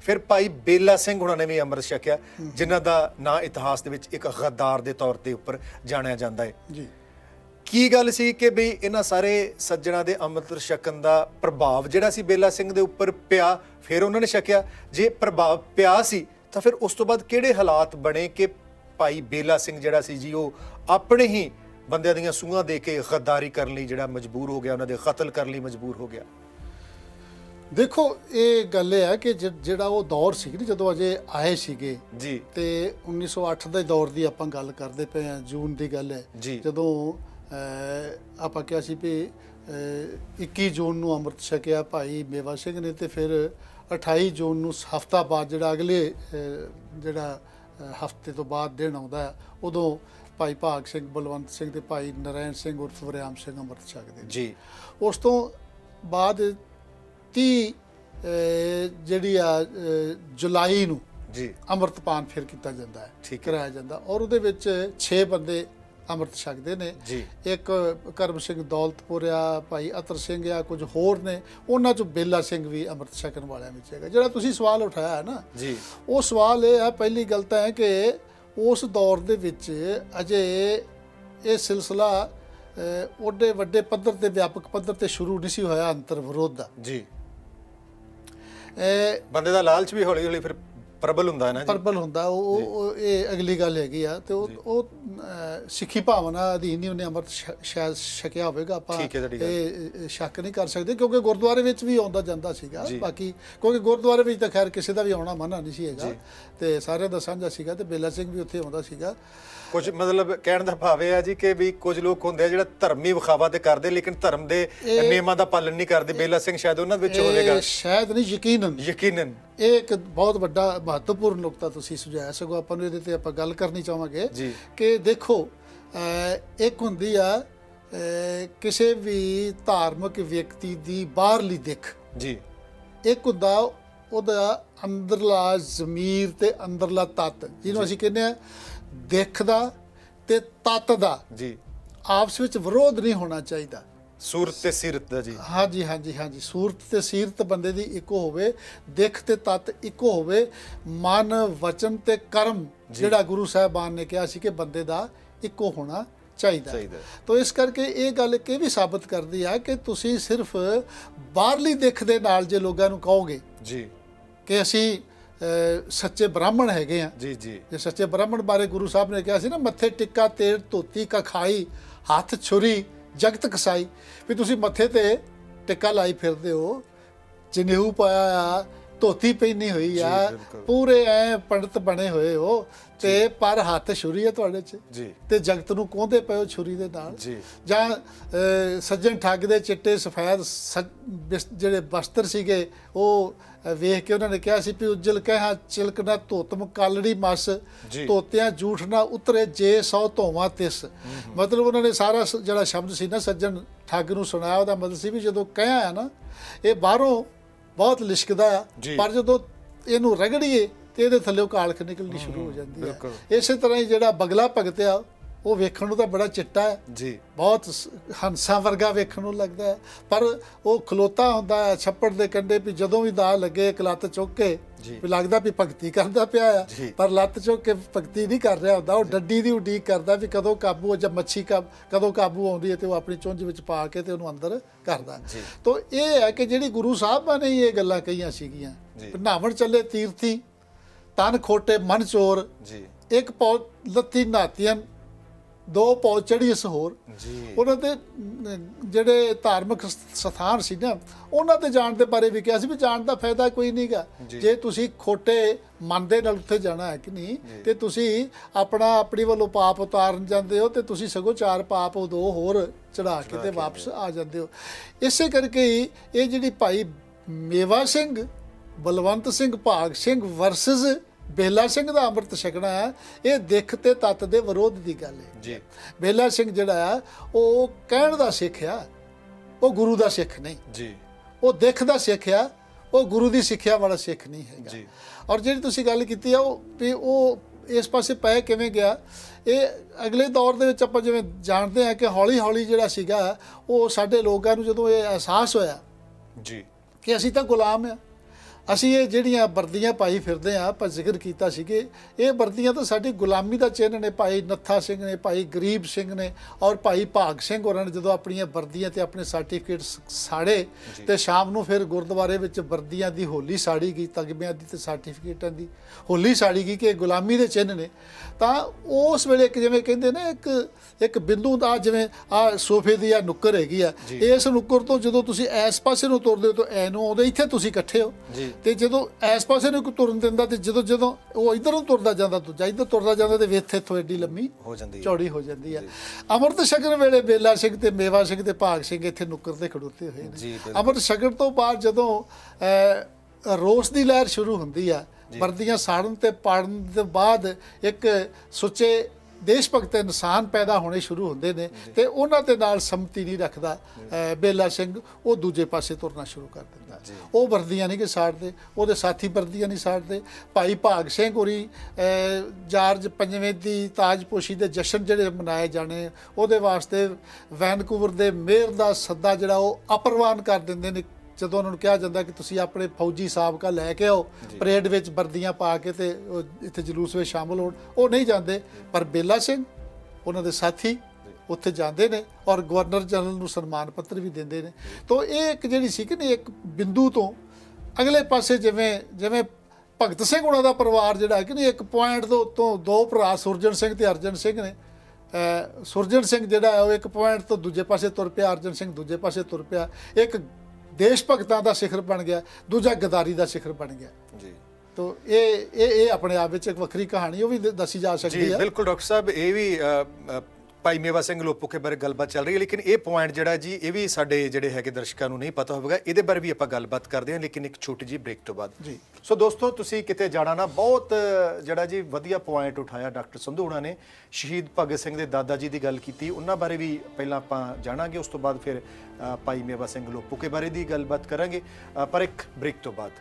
ਫਿਰ ਭਾਈ ਬੇਲਾ ਸਿੰਘ ਹੁਣਾਂ ਨੇ ਵੀ ਅੰਮ੍ਰਿਤ ਛਕਿਆ, ਜਿਨ੍ਹਾਂ ਦਾ ਨਾਂ ਇਤਿਹਾਸ ਦੇ ਵਿੱਚ ਇੱਕ ਗੱਦਾਰ ਦੇ ਤੌਰ ਤੇ ਉੱਪਰ ਜਾਣਿਆ ਜਾਂਦਾ ਹੈ ਜੀ। ਕੀ ਗੱਲ ਸੀ ਕਿ ਬਈ ਇਹਨਾਂ ਸਾਰੇ ਸੱਜਣਾਂ ਦੇ ਅੰਮ੍ਰਿਤ ਛਕਣ ਦਾ ਪ੍ਰਭਾਵ ਜਿਹੜਾ ਸੀ ਬੇਲਾ ਸਿੰਘ ਦੇ ਉੱਪਰ ਪਿਆ, ਫਿਰ ਉਹਨਾਂ ਨੇ ਛਕਿਆ? ਜੇ ਪ੍ਰਭਾਵ ਪਿਆ ਸੀ ਤਾਂ ਫਿਰ ਉਸ ਤੋਂ ਬਾਅਦ ਕਿਹੜੇ ਹਾਲਾਤ ਬਣੇ ਕਿ ਭਾਈ ਬੇਲਾ ਸਿੰਘ ਜਿਹੜਾ ਸੀ ਜੀ ਉਹ ਆਪਣੇ ਹੀ ਬੰਦਿਆਂ ਦੀਆਂ ਸੂਹਾਂ ਦੇ ਕੇ ਗੱਦਾਰੀ ਕਰਨ ਲਈ ਜਿਹੜਾ ਮਜਬੂਰ ਹੋ ਗਿਆ, ਉਹਨਾਂ ਦੇ ਕਤਲ ਕਰਨ ਲਈ ਮਜਬੂਰ ਹੋ ਗਿਆ? ਦੇਖੋ ਇਹ ਗੱਲ ਇਹ ਹੈ ਕਿ ਜਿਹੜਾ ਉਹ ਦੌਰ ਸੀ ਨਾ ਜਦੋਂ ਅਜੇ ਆਏ ਸੀਗੇ ਜੀ, ਤੇ 1908 ਦੇ ਦੌਰ ਦੀ ਆਪਾਂ ਗੱਲ ਕਰਦੇ ਪਏ ਹਾਂ, ਜੂਨ ਦੀ ਗੱਲ ਹੈ ਜਦੋਂ ਆਪਾਂ ਕਿਹਾ ਸੀ ਵੀ 21 ਜੂਨ ਨੂੰ ਅੰਮ੍ਰਿਤ ਛਕਿਆ ਭਾਈ ਮੇਵਾ ਸਿੰਘ ਨੇ, ਤੇ ਫਿਰ 28 ਜੂਨ ਨੂੰ ਹਫ਼ਤਾ ਬਾਅਦ ਜਿਹੜਾ ਅਗਲੇ ਜਿਹੜਾ ਹਫ਼ਤੇ ਤੋਂ ਬਾਅਦ ਦਿਨ ਆਉਂਦਾ ਉਦੋਂ ਭਾਈ ਭਾਗ ਸਿੰਘ, ਬਲਵੰਤ ਸਿੰਘ ਤੇ ਭਾਈ ਨਰੈਣ ਸਿੰਘ ਉਰਫ ਵਰਿਆਮ ਸਿੰਘ ਅੰਮ੍ਰਿਤ ਛਕਦੇ ਜੀ। ਉਸ ਤੋਂ ਬਾਅਦ 30 ਜਿਹੜੀ ਆ ਜੁਲਾਈ ਨੂੰ ਜੀ ਅੰਮ੍ਰਿਤਪਾਨ ਫਿਰ ਕੀਤਾ ਜਾਂਦਾ ਹੈ, ਕਰਾਇਆ ਜਾਂਦਾ, ਔਰ ਉਹਦੇ ਵਿੱਚ 6 ਬੰਦੇ ਅੰਮ੍ਰਿਤ ਛਕਦੇ ਨੇ ਜੀ। ਇੱਕ ਕਰਮ ਸਿੰਘ ਦੌਲਤਪੁਰਿਆ, ਭਾਈ ਅਤਰ ਸਿੰਘ ਆ, ਕੁਝ ਹੋਰ ਨੇ, ਉਹਨਾਂ ਚੋਂ ਬੇਲਾ ਸਿੰਘ ਵੀ ਅੰਮ੍ਰਿਤ ਛਕਣ ਵਾਲਿਆਂ ਵਿੱਚ ਹੈਗਾ। ਜਿਹੜਾ ਤੁਸੀਂ ਸਵਾਲ ਉਠਾਇਆ ਹੈ ਨਾ ਜੀ, ਉਹ ਸਵਾਲ ਇਹ ਹੈ, ਪਹਿਲੀ ਗੱਲ ਤਾਂ ਹੈ ਕਿ ਉਸ ਦੌਰ ਦੇ ਵਿੱਚ ਅਜੇ ਇਹ ਸਿਲਸਿਲਾ ਓਡੇ ਵੱਡੇ ਪੱਧਰ ਤੇ, ਵਿਆਪਕ ਪੱਧਰ ਤੇ ਸ਼ੁਰੂ ਨਹੀਂ ਸੀ ਹੋਇਆ ਅੰਤਰ ਵਿਰੋਧ ਦਾ ਜੀ। ਬੰਦੇ ਦਾ ਲਾਲਚ ਵੀ ਹੌਲੀ ਹੌਲੀ ਫਿਰ ਪ੍ਰਬਲ ਹੁੰਦਾ ਹੈ ਨਾ, ਪ੍ਰਬਲ ਹੁੰਦਾ, ਉਹ ਇਹ ਅਗਲੀ ਗੱਲ ਹੈਗੀ ਆ। ਤੇ ਉਹ ਸਿੱਖੀ ਭਾਵਨਾ ਅਧੀਨ ਹੀ ਉਹਨੇ ਅੰਮ੍ਰਿਤ ਸ਼ਾਇਦ ਛਕਿਆ ਹੋਵੇਗਾ, ਆਪਾਂ ਇਹ ਸ਼ੱਕ ਨਹੀਂ ਕਰ ਸਕਦੇ, ਕਿਉਂਕਿ ਗੁਰਦੁਆਰੇ ਵਿੱਚ ਵੀ ਆਉਂਦਾ ਜਾਂਦਾ ਸੀਗਾ। ਬਾਕੀ ਕਿਉਂਕਿ ਗੁਰਦੁਆਰੇ ਵਿੱਚ ਤਾਂ ਖੈਰ ਕਿਸੇ ਦਾ ਵੀ ਆਉਣਾ ਮਨਾ ਨਹੀਂ ਸੀ ਹੈਗਾ, ਤੇ ਸਾਰਿਆਂ ਦਾ ਸਾਂਝਾ ਸੀਗਾ, ਤੇ ਬੇਲਾ ਸਿੰਘ ਵੀ ਉੱਥੇ ਆਉਂਦਾ ਸੀਗਾ। ਕੁਝ ਮਤਲਬ ਕਹਿਣ ਦਾ ਭਾਵ ਇਹ ਹੈ ਜੀ ਕਿ ਵੀ ਕੁਝ ਲੋਕ ਹੁੰਦੇ ਆ ਜਿਹੜਾ ਧਰਮੀ ਵਿਖਾਵਾ ਤੇ ਕਰਦੇ, ਲੇਕਿਨ ਧਰਮ ਦੇ ਨਿਯਮਾਂ ਦਾ ਪਾਲਣ ਨਹੀਂ ਕਰਦੇ। ਬੇਲਾ ਸਿੰਘ ਸ਼ਾਇਦ ਉਹਨਾਂ ਵਿੱਚ ਹੋਵੇਗਾ, ਸ਼ਾਇਦ ਨਹੀਂ, ਯਕੀਨਨ ਇਹ ਇੱਕ ਬਹੁਤ ਵੱਡਾ ਮਹੱਤਵਪੂਰਨ ਨੁਕਤਾ ਤੁਸੀਂ ਸੁਝਾਇਆ, ਸਗੋਂ ਆਪਾਂ ਨੂੰ ਇਹਦੇ ਤੇ ਆਪਾਂ ਗੱਲ ਕਰਨੀ ਚਾਹਾਂਗੇ ਕਿ ਦੇਖੋ ਇੱਕ ਹੁੰਦੀ ਆ ਕਿਸੇ ਵੀ ਧਾਰਮਿਕ ਵਿਅਕਤੀ ਦੀ ਬਾਹਰਲੀ ਦਿੱਖ ਜੀ, ਇੱਕ ਹੁੰਦਾ ਉਹਦਾ ਅੰਦਰਲਾ ਜ਼ਮੀਰ ਤੇ ਅੰਦਰਲਾ ਤੱਤ, ਜਿਹਨੂੰ ਅਸੀਂ ਕਹਿੰਦੇ ਆ ਦਿੱਖ ਦਾ ਤੇ ਤੱਤ ਦਾ ਜੀ ਆਪਸ ਵਿੱਚ ਵਿਰੋਧ ਨਹੀਂ ਹੋਣਾ ਚਾਹੀਦਾ। ਸੂਰਤ ਤੇ ਸੀਰਤ ਦਾ ਜੀ, ਹਾਂਜੀ ਹਾਂਜੀ ਹਾਂਜੀ, ਸੂਰਤ ਤੇ ਸੀਰਤ ਬੰਦੇ ਦੀ ਇੱਕੋ ਹੋਵੇ, ਦਿੱਖ ਤੇ ਤੱਤ ਇੱਕੋ ਹੋਵੇ, ਮਨ ਵਚਨ ਤੇ ਕਰਮ ਜਿਹੜਾ ਗੁਰੂ ਸਾਹਿਬਾਨ ਨੇ ਕਿਹਾ ਸੀ ਕਿ ਬੰਦੇ ਦਾ ਇੱਕੋ ਹੋਣਾ ਚਾਹੀਦਾ। ਤਾਂ ਇਸ ਕਰਕੇ ਇਹ ਗੱਲ ਇਹ ਵੀ ਸਾਬਤ ਕਰਦੀ ਆ ਕਿ ਤੁਸੀਂ ਸਿਰਫ ਬਾਹਰਲੀ ਦਿੱਖ ਦੇ ਨਾਲ ਜੇ ਲੋਕਾਂ ਨੂੰ ਕਹੋਗੇ ਜੀ ਕਿ ਅਸੀਂ ਸੱਚੇ ਬ੍ਰਾਹਮਣ ਹੈਗੇ ਆ ਜੀ ਜੀ, ਜੇ ਸੱਚੇ ਬ੍ਰਾਹਮਣ ਬਾਰੇ ਗੁਰੂ ਸਾਹਿਬ ਨੇ ਕਿਹਾ ਸੀ ਨਾ, ਮੱਥੇ ਟਿੱਕਾ ਤੇਲ ਧੋਤੀ ਕਾ ਖਾਈ, ਹੱਥ ਛੁਰੀ ਜਗਤ ਕਸਾਈ, ਵੀ ਤੁਸੀਂ ਮੱਥੇ ਤੇ ਟਿੱਕਾ ਲਾਈ ਫਿਰਦੇ ਹੋ, ਜਨੇਊ ਪਾਇਆ ਆ, ਧੋਤੀ ਪਹਿਨੀ ਹੋਈ ਆ, ਪੂਰੇ ਐ ਪੰਡਤ ਬਣੇ ਹੋਏ ਹੋ, ਤੇ ਪਰ ਹੱਥ ਛੁਰੀ ਹੈ ਤੁਹਾਡੇ 'ਚ ਤੇ ਜਗਤ ਨੂੰ ਕੋਹਦੇ ਪਏ ਹੋ ਛੁਰੀ ਦੇ ਨਾਲ। ਜਾਂ ਸੱਜਣ ਠੱਗ ਦੇ ਚਿੱਟੇ ਸਫੈਦ ਜਿਹੜੇ ਬਸਤਰ ਸੀਗੇ ਉਹ ਵੇਖ ਕੇ ਉਹਨਾਂ ਨੇ ਕਿਹਾ ਸੀ ਵੀ ਉੱਜਲ ਕਹਿਆ ਚਿਲਕ ਨਾ ਧੋਤਮ ਕਾਲੜੀ ਮਸ, ਧੋਤਿਆਂ ਝੂਠ ਨਾ ਉਤਰੇ ਜੇ 100 ਧੋਵਾਂ ਤਿਸ। ਮਤਲਬ ਉਹਨਾਂ ਨੇ ਸਾਰਾ ਜਿਹੜਾ ਸ਼ਬਦ ਸੀ ਨਾ ਸੱਜਣ ਠੱਗ ਨੂੰ ਸੁਣਾਇਆ, ਉਹਦਾ ਮਤਲਬ ਸੀ ਵੀ ਜਦੋਂ ਕਹਿਆ ਆ ਨਾ ਇਹ ਬਾਹਰੋਂ ਬਹੁਤ ਲਿਸ਼ਕਦਾ ਆ, ਪਰ ਜਦੋਂ ਇਹਨੂੰ ਰਗੜੀਏ ਤੇ ਇਹਦੇ ਥੱਲੇ ਕਾਲਖ ਨਿਕਲਣੀ ਸ਼ੁਰੂ ਹੋ ਜਾਂਦੀ ਹੈ। ਇਸੇ ਤਰ੍ਹਾਂ ਹੀ ਜਿਹੜਾ ਬਗਲਾ ਭਗਤ ਆ ਉਹ ਵੇਖਣ ਨੂੰ ਤਾਂ ਬੜਾ ਚਿੱਟਾ ਹੈ ਜੀ, ਬਹੁਤ ਹੰਸਾਂ ਵਰਗਾ ਵੇਖਣ ਨੂੰ ਲੱਗਦਾ ਹੈ, ਪਰ ਉਹ ਖਲੋਤਾ ਹੁੰਦਾ ਹੈ ਛੱਪੜ ਦੇ ਕੰਢੇ, ਵੀ ਜਦੋਂ ਵੀ ਦਾਅ ਲੱਗੇ ਇੱਕ ਲੱਤ ਚੁੱਕ ਕੇ ਵੀ ਲੱਗਦਾ ਵੀ ਭਗਤੀ ਕਰਦਾ ਪਿਆ ਆ, ਪਰ ਲੱਤ ਚੁੱਕ ਕੇ ਭਗਤੀ ਨਹੀਂ ਕਰ ਰਿਹਾ ਹੁੰਦਾ, ਉਹ ਡੱਡੀ ਦੀ ਉਡੀਕ ਕਰਦਾ ਵੀ ਕਦੋਂ ਕਾਬੂ, ਜਾਂ ਮੱਛੀ ਕਦੋਂ ਕਾਬੂ ਆਉਂਦੀ ਹੈ ਤੇ ਉਹ ਆਪਣੀ ਚੁੰਝ ਵਿੱਚ ਪਾ ਕੇ ਤੇ ਉਹਨੂੰ ਅੰਦਰ ਕਰਦਾ। ਤਾਂ ਇਹ ਹੈ ਕਿ ਜਿਹੜੀ ਗੁਰੂ ਸਾਹਿਬਾਂ ਨੇ ਇਹ ਗੱਲਾਂ ਕਹੀਆਂ ਸੀਗੀਆਂ, ਨਹਾਵਣ ਚੱਲੇ ਤੀਰਥੀ ਤਨ ਖੋਟੇ ਮਨ ਚੋਰ, ਇੱਕ ਪੌ ਲੱਥੀ ਨਾਤੀਆਂ ਦੋ ਪੌ ਚੜੀ ਹੋਰ। ਉਹਨਾਂ ਦੇ ਜਿਹੜੇ ਧਾਰਮਿਕ ਸਥਾਨ ਸੀ ਨਾ ਉਹਨਾਂ ਤੇ ਜਾਣ ਦੇ ਬਾਰੇ ਵੀ ਕਿਹਾ ਸੀ ਵੀ ਜਾਣ ਦਾ ਫਾਇਦਾ ਕੋਈ ਨਹੀਂ ਗਾ, ਜੇ ਤੁਸੀਂ ਖੋਟੇ ਮਨ ਦੇ ਨਾਲ ਉੱਥੇ ਜਾਣਾ ਹੈ ਕਿ ਨਹੀਂ, ਤੇ ਤੁਸੀਂ ਆਪਣੀ ਵੱਲੋਂ ਪਾਪ ਉਤਾਰਨ ਜਾਂਦੇ ਹੋ, ਤੇ ਤੁਸੀਂ ਸਗੋਂ 4 ਪਾਪ ਉਦੋਂ ਹੋਰ ਚੜਾ ਕੇ ਤੇ ਵਾਪਸ ਆ ਜਾਂਦੇ ਹੋ। ਇਸੇ ਕਰਕੇ ਹੀ ਇਹ ਜਿਹੜੀ ਭਾਈ ਮੇਵਾ ਸਿੰਘ, ਬਲਵੰਤ ਸਿੰਘ, ਭਾਗ ਸਿੰਘ ਵਰਸਸ ਬੇਲਾ ਸਿੰਘ ਦਾ ਅੰਮ੍ਰਿਤ ਛਕਣਾ ਹੈ, ਇਹ ਦਿੱਖ ਤੇ ਤੱਤ ਦੇ ਵਿਰੋਧ ਦੀ ਗੱਲ ਹੈ ਜੀ। ਬੇਲਾ ਸਿੰਘ ਜਿਹੜਾ ਆ ਉਹ ਕਹਿਣ ਦਾ ਸਿੱਖ ਆ, ਉਹ ਗੁਰੂ ਦਾ ਸਿੱਖ ਨਹੀਂ ਜੀ, ਉਹ ਦਿੱਖ ਦਾ ਸਿੱਖ ਆ, ਉਹ ਗੁਰੂ ਦੀ ਸਿੱਖਿਆ ਵਾਲਾ ਸਿੱਖ ਨਹੀਂ ਹੈਗਾ ਜੀ। ਔਰ ਜਿਹੜੀ ਤੁਸੀਂ ਗੱਲ ਕੀਤੀ ਆ ਉਹ ਇਸ ਪਾਸੇ ਪੈ ਕਿਵੇਂ ਗਿਆ, ਇਹ ਅਗਲੇ ਦੌਰ ਦੇ ਵਿੱਚ ਆਪਾਂ ਜਿਵੇਂ ਜਾਣਦੇ ਹਾਂ ਕਿ ਹੌਲੀ ਹੌਲੀ ਜਿਹੜਾ ਸੀਗਾ ਉਹ ਸਾਡੇ ਲੋਕਾਂ ਨੂੰ ਜਦੋਂ ਇਹ ਅਹਿਸਾਸ ਹੋਇਆ ਜੀ ਕਿ ਅਸੀਂ ਤਾਂ ਗੁਲਾਮ ਆ, ਅਸੀਂ ਇਹ ਜਿਹੜੀਆਂ ਵਰਦੀਆਂ ਪਾਈ ਫਿਰਦੇ ਆ, ਆਪਾਂ ਜ਼ਿਕਰ ਕੀਤਾ ਸੀ ਕਿ ਇਹ ਵਰਦੀਆਂ ਤਾਂ ਸਾਡੀ ਗੁਲਾਮੀ ਦਾ ਚਿੰਨ੍ਹ ਨੇ। ਭਾਈ ਨੱਥਾ ਸਿੰਘ ਨੇ, ਭਾਈ ਗਰੀਬ ਸਿੰਘ ਨੇ ਔਰ ਭਾਈ ਭਾਗ ਸਿੰਘ ਹੋਰਾਂ ਨੇ ਜਦੋਂ ਆਪਣੀਆਂ ਵਰਦੀਆਂ ਤੇ ਆਪਣੇ ਸਰਟੀਫਿਕੇਟ ਸਾੜੇ ਤੇ ਸ਼ਾਮ ਨੂੰ ਫਿਰ ਗੁਰਦੁਆਰੇ ਵਿੱਚ ਵਰਦੀਆਂ ਦੀ ਹੋਲੀ ਸਾੜੀ ਗਈ, ਤਗਮਿਆਂ ਦੀ ਤੇ ਸਰਟੀਫਿਕੇਟਾਂ ਦੀ ਹੋਲੀ ਸਾੜੀ ਗਈ ਕਿ ਗੁਲਾਮੀ ਦੇ ਚਿੰਨ੍ਹ ਨੇ। ਤਾਂ ਉਸ ਵੇਲੇ ਇੱਕ ਜਿਵੇਂ ਕਹਿੰਦੇ ਨੇ ਇੱਕ ਬਿੰਦੂ ਦਾ, ਜਿਵੇਂ ਆ ਸੋਫੇ ਦੀ ਆ ਨੁੱਕਰ ਹੈਗੀ ਆ, ਇਸ ਨੁੱਕਰ ਤੋਂ ਜਦੋਂ ਤੁਸੀਂ ਇਸ ਪਾਸੇ ਨੂੰ ਤੁਰਦੇ ਹੋ ਤਾਂ ਐ ਨੂੰ ਆਉਂਦੇ, ਇੱਥੇ ਤੁਸੀਂ ਇਕੱਠੇ ਹੋ ਤੇ ਜਦੋਂ ਇਸ ਪਾਸੇ ਨੂੰ ਕੋਈ ਤੁਰਨ ਦਿੰਦਾ ਤੇ ਜਦੋਂ ਉਹ ਇੱਧਰ ਨੂੰ ਤੁਰਦਾ ਜਾਂਦਾ, ਦੂਜਾ ਇੱਧਰ ਤੁਰਦਾ ਜਾਂਦਾ ਤੇ ਵਿੱਥ ਇੱਥੋਂ ਐਡੀ ਲੰਮੀ ਹੋ ਜਾਂਦੀ, ਚੌੜੀ ਹੋ ਜਾਂਦੀ ਆ। ਅੰਮ੍ਰਿਤ ਛਕਣ ਵੇਲੇ ਬੇਲਾ ਸਿੰਘ ਤੇ ਮੇਵਾ ਸਿੰਘ ਤੇ ਭਾਗ ਸਿੰਘ ਇੱਥੇ ਨੁੱਕਰ ਤੇ ਖੜੋਤੇ ਹੋਏ ਨੇ। ਅੰਮ੍ਰਿਤ ਛਕਣ ਤੋਂ ਬਾਅਦ ਜਦੋਂ ਰੋਸ ਦੀ ਲਹਿਰ ਸ਼ੁਰੂ ਹੁੰਦੀ ਆ, ਵਰਦੀਆਂ ਸਾੜਨ ਤੇ ਪਾੜਨ ਤੋਂ ਬਾਅਦ ਇੱਕ ਸੁੱਚੇ ਦੇਸ਼ ਭਗਤ ਇਨਸਾਨ ਪੈਦਾ ਹੋਣੇ ਸ਼ੁਰੂ ਹੁੰਦੇ ਨੇ ਤੇ ਉਹਨਾਂ ਦੇ ਨਾਲ ਸੰਮਤੀ ਨਹੀਂ ਰੱਖਦਾ ਬੇਲਾ ਸਿੰਘ, ਉਹ ਦੂਜੇ ਪਾਸੇ ਤੁਰਨਾ ਸ਼ੁਰੂ ਕਰ ਦਿੰਦਾ। ਉਹ ਵਰਦੀਆਂ ਨਹੀਂ ਕਿ ਸਾੜਦੇ, ਉਹਦੇ ਸਾਥੀ ਵਰਦੀਆਂ ਨਹੀਂ ਸਾੜਦੇ। ਭਾਈ ਭਾਗ ਸਿੰਘ ਹੋਰੀ ਜਾਰਜ ਪੰਜਵੇਂ ਦੀ ਤਾਜਪੋਸ਼ੀ ਦੇ ਜਸ਼ਨ ਜਿਹੜੇ ਮਨਾਏ ਜਾਣੇ, ਉਹਦੇ ਵਾਸਤੇ ਵੈਨਕੂਵਰ ਦੇ ਮੇਅਰ ਦਾ ਸੱਦਾ ਜਿਹੜਾ ਉਹ ਅਪਰਵਾਨ ਕਰ ਦਿੰਦੇ ਨੇ। ਜਦੋਂ ਉਹਨਾਂ ਨੂੰ ਕਿਹਾ ਜਾਂਦਾ ਕਿ ਤੁਸੀਂ ਆਪਣੇ ਫੌਜੀ ਸਾਬਕਾ ਲੈ ਕੇ ਆਓ ਪਰੇਡ ਵਿੱਚ ਵਰਦੀਆਂ ਪਾ ਕੇ ਤੇ ਇੱਥੇ ਜਲੂਸ ਵਿੱਚ ਸ਼ਾਮਲ ਹੋਣ, ਉਹ ਨਹੀਂ ਜਾਂਦੇ। ਪਰ ਬੇਲਾ ਸਿੰਘ, ਉਹਨਾਂ ਦੇ ਸਾਥੀ ਉੱਥੇ ਜਾਂਦੇ ਨੇ ਔਰ ਗਵਰਨਰ ਜਨਰਲ ਨੂੰ ਸਨਮਾਨ ਪੱਤਰ ਵੀ ਦਿੰਦੇ ਨੇ। ਤਾਂ ਇਹ ਇੱਕ ਜਿਹੜੀ ਸੀ ਕਿ ਇੱਕ ਬਿੰਦੂ ਤੋਂ ਅਗਲੇ ਪਾਸੇ ਜਿਵੇਂ ਭਗਤ ਸਿੰਘ ਉਹਨਾਂ ਦਾ ਪਰਿਵਾਰ ਜਿਹੜਾ ਹੈ ਕਿ ਨਹੀਂ, ਇੱਕ ਪੁਆਇੰਟ ਤੋਂ ਉੱਤੋਂ ਦੋ ਭਰਾ ਸੁਰਜਣ ਸਿੰਘ ਤੇ ਅਰਜਨ ਸਿੰਘ ਨੇ। ਸੁਰਜਣ ਸਿੰਘ ਜਿਹੜਾ ਉਹ ਇੱਕ ਪੁਆਇੰਟ ਤੋਂ ਦੂਜੇ ਪਾਸੇ ਤੁਰ ਪਿਆ, ਅਰਜਨ ਸਿੰਘ ਦੂਜੇ ਪਾਸੇ ਤੁਰ ਪਿਆ। ਇੱਕ ਦੇਸ਼ ਭਗਤਾਂ ਦਾ ਸਿਖਰ ਬਣ ਗਿਆ, ਦੂਜਾ ਗਦਾਰੀ ਦਾ ਸਿਖਰ ਬਣ ਗਿਆ ਜੀ। ਤੋ ਇਹ ਆਪਣੇ ਆਪ ਵਿੱਚ ਇੱਕ ਵੱਖਰੀ ਕਹਾਣੀ ਉਹ ਵੀ ਦੱਸੀ ਜਾ ਸਕਦੀ ਹੈ। ਬਿਲਕੁਲ ਡਾਕਟਰ ਸਾਹਿਬ, ਇਹ ਵੀ ਭਾਈ ਮੇਵਾ ਸਿੰਘ ਲੋਪੋਕੇ ਬਾਰੇ ਗੱਲਬਾਤ ਚੱਲ ਰਹੀ ਹੈ, ਲੇਕਿਨ ਇਹ ਪੁਆਇੰਟ ਜਿਹੜਾ ਜੀ ਇਹ ਵੀ ਸਾਡੇ ਜਿਹੜੇ ਹੈਗੇ ਦਰਸ਼ਕਾਂ ਨੂੰ ਨਹੀਂ ਪਤਾ ਹੋਵੇਗਾ, ਇਹਦੇ ਬਾਰੇ ਵੀ ਆਪਾਂ ਗੱਲਬਾਤ ਕਰਦੇ ਹਾਂ, ਲੇਕਿਨ ਇੱਕ ਛੋਟੀ ਜਿਹੀ ਬ੍ਰੇਕ ਤੋਂ ਬਾਅਦ ਜੀ। ਸੋ ਦੋਸਤੋ, ਤੁਸੀਂ ਕਿਤੇ ਜਾਣਾ ਨਾ, ਬਹੁਤ ਜਿਹੜਾ ਜੀ ਵਧੀਆ ਪੁਆਇੰਟ ਉਠਾਇਆ ਡਾਕਟਰ ਸੰਧੂ ਹੋਣਾ ਨੇ। ਸ਼ਹੀਦ ਭਗਤ ਸਿੰਘ ਦੇ ਦਾਦਾ ਜੀ ਦੀ ਗੱਲ ਕੀਤੀ, ਉਹਨਾਂ ਬਾਰੇ ਵੀ ਪਹਿਲਾਂ ਆਪਾਂ ਜਾਣਾਂਗੇ, ਉਸ ਤੋਂ ਬਾਅਦ ਫਿਰ ਭਾਈ ਮੇਵਾ ਸਿੰਘ ਲੋਪੋਕੇ ਬਾਰੇ ਦੀ ਗੱਲਬਾਤ ਕਰਾਂਗੇ, ਪਰ ਇੱਕ ਬ੍ਰੇਕ ਤੋਂ ਬਾਅਦ।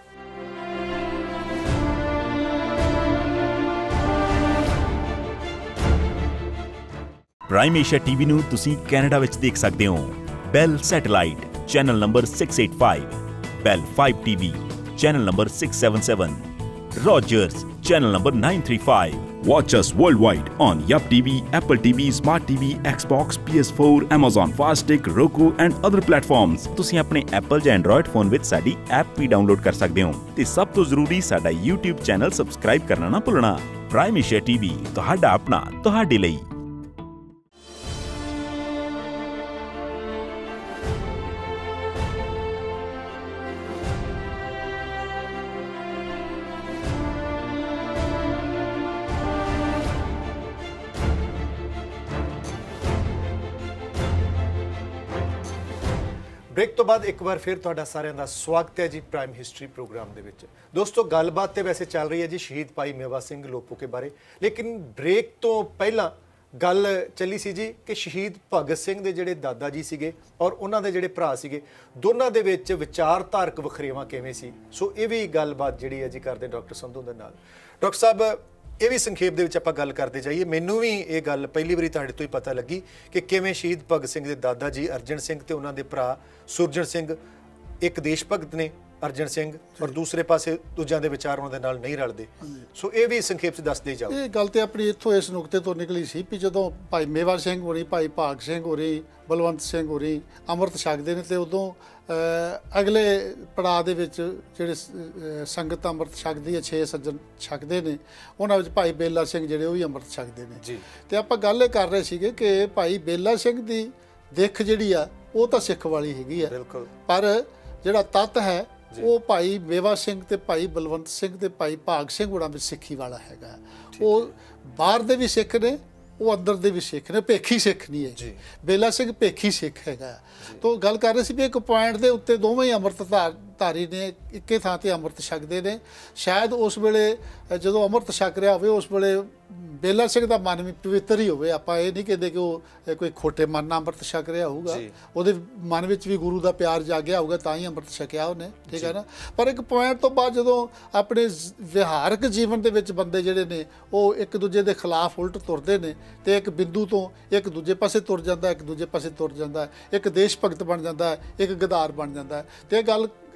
ਪ੍ਰਾਈਮ ਏਸ਼ੀਆ ਟੀਵੀ ਨੂੰ ਤੁਸੀਂ ਕੈਨੇਡਾ ਵਿੱਚ ਦੇਖ ਸਕਦੇ ਹੋ। Bell satellite channel number 685, Bell 5 TV channel number 677, Rogers channel number 935. Watch us worldwide on Yup TV, Apple TV, Smart TV, Xbox, PS4, Amazon Fire Stick, Roku and other platforms. ਤੁਸੀਂ ਆਪਣੇ Apple ਜਾਂ Android phone ਵਿੱਚ ਸਾਡੀ app ਵੀ download ਕਰ ਸਕਦੇ ਹੋ ਤੇ ਸਭ ਤੋਂ ਜ਼ਰੂਰੀ ਸਾਡਾ YouTube ਚੈਨਲ ਸਬਸਕ੍ਰਾਈਬ ਕਰਨਾ ਨਾ ਭੁੱਲਣਾ। ਪ੍ਰਾਈਮ ਏਸ਼ੀਆ ਟੀਵੀ, ਤੁਹਾਡਾ ਆਪਣਾ, ਤੁਹਾਡੇ ਲਈ। ਬ੍ਰੇਕ ਤੋਂ ਬਾਅਦ ਇੱਕ ਵਾਰ ਫਿਰ ਤੁਹਾਡਾ ਸਾਰਿਆਂ ਦਾ ਸਵਾਗਤ ਹੈ ਜੀ ਪ੍ਰਾਈਮ ਹਿਸਟਰੀ ਪ੍ਰੋਗਰਾਮ ਦੇ ਵਿੱਚ। ਦੋਸਤੋ, ਗੱਲਬਾਤ ਤੇ ਵੈਸੇ ਚੱਲ ਰਹੀ ਹੈ ਜੀ ਸ਼ਹੀਦ ਭਾਈ ਮੇਵਾ ਸਿੰਘ ਲੋਪੋਕੇ ਬਾਰੇ, ਲੇਕਿਨ ਬ੍ਰੇਕ ਤੋਂ ਪਹਿਲਾਂ ਗੱਲ ਚੱਲੀ ਸੀ ਜੀ ਕਿ ਸ਼ਹੀਦ ਭਗਤ ਸਿੰਘ ਦੇ ਜਿਹੜੇ ਦਾਦਾ ਜੀ ਸੀਗੇ ਔਰ ਉਹਨਾਂ ਦੇ ਜਿਹੜੇ ਭਰਾ ਸੀਗੇ, ਦੋਨਾਂ ਦੇ ਵਿੱਚ ਵਿਚਾਰਧਾਰਕ ਵਖਰੇਵਾਂ ਕਿਵੇਂ ਸੀ। ਸੋ ਇਹ ਵੀ ਗੱਲਬਾਤ ਜਿਹੜੀ ਹੈ ਜੀ ਕਰਦੇ ਡਾਕਟਰ ਸੰਧੂ ਦੇ ਨਾਲ। ਡਾਕਟਰ ਸਾਹਿਬ, ਇਹ ਵੀ ਸੰਖੇਪ ਦੇ ਵਿੱਚ ਆਪਾਂ ਗੱਲ ਕਰਦੇ ਜਾਈਏ। ਮੈਨੂੰ ਵੀ ਇਹ ਗੱਲ ਪਹਿਲੀ ਵਾਰੀ ਤੁਹਾਡੇ ਤੋਂ ਹੀ ਪਤਾ ਲੱਗੀ ਕਿ ਕਿਵੇਂ ਸ਼ਹੀਦ ਭਗਤ ਸਿੰਘ ਦੇ ਦਾਦਾ ਜੀ ਅਰਜਨ ਸਿੰਘ ਤੇ ਉਹਨਾਂ ਦੇ ਭਰਾ ਸੁਰਜਣ ਸਿੰਘ ਇੱਕ ਦੇਸ਼ ਭਗਤ ਨੇ ਅਰਜਨ ਸਿੰਘ, ਔਰ ਦੂਸਰੇ ਪਾਸੇ ਦੂਜਿਆਂ ਦੇ ਵਿਚਾਰ ਉਹਨਾਂ ਦੇ ਨਾਲ ਨਹੀਂ ਰਲਦੇ। ਸੋ ਇਹ ਵੀ ਸੰਖੇਪ 'ਚ ਦੱਸਦੇ ਜਾਓ। ਇਹ ਗੱਲ ਤੇ ਆਪਣੀ ਇੱਥੋਂ ਇਸ ਨੁਕਤੇ ਤੋਂ ਨਿਕਲੀ ਸੀ ਵੀ ਜਦੋਂ ਭਾਈ ਮੇਵਾ ਸਿੰਘ ਹੋਰੀ, ਭਾਈ ਭਾਗ ਸਿੰਘ ਹੋਰੀ, ਬਲਵੰਤ ਸਿੰਘ ਹੋਰੀ ਅੰਮ੍ਰਿਤ ਛਕਦੇ ਨੇ ਤੇ ਉਦੋਂ ਅਗਲੇ ਪੜਾਅ ਦੇ ਵਿੱਚ ਜਿਹੜੇ ਸੰਗਤ ਅੰਮ੍ਰਿਤ ਛਕਦੀ ਹੈ, 6 ਸੱਜਣ ਛਕਦੇ ਨੇ, ਉਹਨਾਂ ਵਿੱਚ ਭਾਈ ਬੇਲਾ ਸਿੰਘ ਜਿਹੜੇ ਉਹ ਵੀ ਅੰਮ੍ਰਿਤ ਛਕਦੇ ਨੇ ਜੀ। ਤੇ ਆਪਾਂ ਗੱਲ ਇਹ ਕਰ ਰਹੇ ਸੀਗੇ ਕਿ ਭਾਈ ਬੇਲਾ ਸਿੰਘ ਦੀ ਦਿੱਖ ਜਿਹੜੀ ਆ ਉਹ ਤਾਂ ਸਿੱਖ ਵਾਲੀ ਹੈਗੀ ਆ, ਪਰ ਜਿਹੜਾ ਤੱਤ ਹੈ ਉਹ ਭਾਈ ਮੇਵਾ ਸਿੰਘ ਤੇ ਭਾਈ ਬਲਵੰਤ ਸਿੰਘ ਤੇ ਭਾਈ ਭਾਗ ਸਿੰਘ ਹੋਰਾਂ ਵਿੱਚ ਸਿੱਖੀ ਵਾਲਾ ਹੈਗਾ। ਉਹ ਬਾਹਰ ਦੇ ਵੀ ਸਿੱਖ ਨੇ, ਉਹ ਅੰਦਰ ਦੇ ਵੀ ਸਿੱਖ ਨੇ, ਭੇਖੀ ਸਿੱਖ ਨਹੀਂ ਹੈ ਜੀ। ਬੇਲਾ ਸਿੰਘ ਭੇਖੀ ਸਿੱਖ ਹੈਗਾ। ਤਾਂ ਗੱਲ ਕਰ ਰਹੇ ਸੀ ਵੀ ਇੱਕ ਪੁਆਇੰਟ ਦੇ ਉੱਤੇ ਦੋਵੇਂ ਅੰਮ੍ਰਿਤ ਧਾਰੀ ਨੇ, ਇੱਕੇ ਥਾਂ ਤੇ ਅੰਮ੍ਰਿਤ ਛਕਦੇ ਨੇ। ਸ਼ਾਇਦ ਉਸ ਵੇਲੇ ਜਦੋਂ ਅੰਮ੍ਰਿਤ ਛਕ ਰਿਹਾ ਹੋਵੇ ਉਸ ਵੇਲੇ ਬੇਲਾ ਸਿੰਘ ਦਾ ਮਨ ਵੀ ਪਵਿੱਤਰ ਹੀ ਹੋਵੇ। ਆਪਾਂ ਇਹ ਨਹੀਂ ਕਹਿੰਦੇ ਕਿ ਉਹ ਕੋਈ ਖੋਟੇ ਮਨ ਨਾਲ ਅੰਮ੍ਰਿਤ ਛਕ ਰਿਹਾ ਹੋਊਗਾ, ਉਹਦੇ ਮਨ ਵਿੱਚ ਵੀ ਗੁਰੂ ਦਾ ਪਿਆਰ ਜਾਗਿਆ ਹੋਊਗਾ ਤਾਂ ਹੀ ਅੰਮ੍ਰਿਤ ਛਕਿਆ ਉਹਨੇ, ਠੀਕ ਹੈ ਨਾ। ਪਰ ਇੱਕ ਪੁਆਇੰਟ ਤੋਂ ਬਾਅਦ ਜਦੋਂ ਆਪਣੇ ਵਿਹਾਰਕ ਜੀਵਨ ਦੇ ਵਿੱਚ ਬੰਦੇ ਜਿਹੜੇ ਨੇ ਉਹ ਇੱਕ ਦੂਜੇ ਦੇ ਖਿਲਾਫ ਉਲਟ ਤੁਰਦੇ ਨੇ ਤੇ ਇੱਕ ਬਿੰਦੂ ਤੋਂ ਇੱਕ ਦੂਜੇ ਪਾਸੇ ਤੁਰ ਜਾਂਦਾ, ਇੱਕ ਦੂਜੇ ਪਾਸੇ ਤੁਰ ਜਾਂਦਾ, ਇੱਕ ਦੇਸ਼ ਭਗਤ ਬਣ ਜਾਂਦਾ, ਇੱਕ ਗਦਾਰ ਬਣ ਜਾਂਦਾ। ਤੇ ਇਹ ਗੱਲ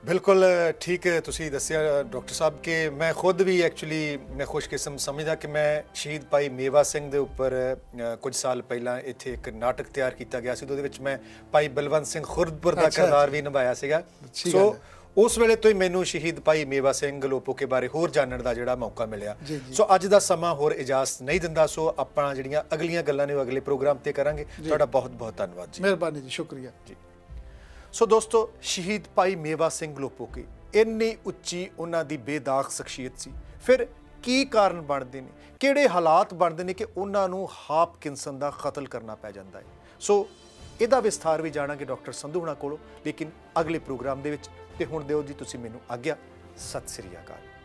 ਬਿਲਕੁਲ ਠੀਕ ਤੁਸੀਂ ਦੱਸਿਆ ਡਾਕਟਰ ਸਾਹਿਬ ਕਿ ਮੈਂ ਖੁਦ ਵੀ ਐਕਚੁਅਲੀ ਮੈਂ ਖੁਸ਼ਕਿਸਮ ਸਮਝਦਾ ਕਿ ਮੈਂ ਸ਼ਹੀਦ ਭਾਈ ਮੇਵਾ ਸਿੰਘ ਦੇ ਉੱਪਰ ਕੁਝ ਸਾਲ ਪਹਿਲਾਂ ਇੱਥੇ ਇੱਕ ਨਾਟਕ ਤਿਆਰ ਕੀਤਾ ਗਿਆ ਸੀ, ਉਹਦੇ ਵਿੱਚ ਮੈਂ ਭਾਈ ਬਲਵੰਤ ਸਿੰਘ ਖੁਰਦਪੁਰ ਦਾ ਕਿਰਦਾਰ ਵੀ ਨਿਭਾਇਆ ਸੀਗਾ। ਸੋ ਉਸ ਵੇਲੇ ਤੋਂ ਹੀ ਮੈਨੂੰ ਸ਼ਹੀਦ ਭਾਈ ਮੇਵਾ ਸਿੰਘ ਲੋਪੋਕੇ ਬਾਰੇ ਹੋਰ ਜਾਣਨ ਦਾ ਜਿਹੜਾ ਮੌਕਾ ਮਿਲਿਆ। ਸੋ ਅੱਜ ਦਾ ਸਮਾਂ ਹੋਰ ਇਜਾਜ਼ਤ ਨਹੀਂ ਦਿੰਦਾ, ਸੋ ਆਪਾਂ ਜਿਹੜੀਆਂ ਅਗਲੀਆਂ ਗੱਲਾਂ ਨੇ ਉਹ ਅਗਲੇ ਪ੍ਰੋਗਰਾਮ ਤੇ ਕਰਾਂਗੇ। ਤੁਹਾਡਾ ਬਹੁਤ ਬਹੁਤ ਧੰਨਵਾਦ ਜੀ। ਮਿਹਰਬਾਨੀ ਜੀ, ਸ਼ੁਕਰੀਆ ਜੀ। ਸੋ ਦੋਸਤੋ, ਸ਼ਹੀਦ ਭਾਈ ਮੇਵਾ ਸਿੰਘ ਲੋਪੋਕੇ ਇੰਨੀ ਉੱਚੀ ਉਹਨਾਂ ਦੀ ਬੇਦਾਗ ਸ਼ਖਸੀਅਤ ਸੀ, ਫਿਰ ਕੀ ਕਾਰਨ ਬਣਦੇ ਨੇ, ਕਿਹੜੇ ਹਾਲਾਤ ਬਣਦੇ ਨੇ ਕਿ ਉਹਨਾਂ ਨੂੰ ਹਾਪਕਿੰਸਨ ਦਾ ਕਤਲ ਕਰਨਾ ਪੈ ਜਾਂਦਾ ਹੈ। ਸੋ ਇਹਦਾ ਵਿਸਥਾਰ ਵੀ ਜਾਣਾਂਗੇ ਡਾਕਟਰ ਸੰਧੂ ਹੁਣਾਂ ਕੋਲੋਂ, ਲੇਕਿਨ ਅਗਲੇ ਪ੍ਰੋਗਰਾਮ ਦੇ ਵਿੱਚ। ਤੇ ਹੁਣ ਦਿਓ ਜੀ ਤੁਸੀਂ ਮੈਨੂੰ ਆਗਿਆ। ਸਤਿ ਸ੍ਰੀ ਅਕਾਲ।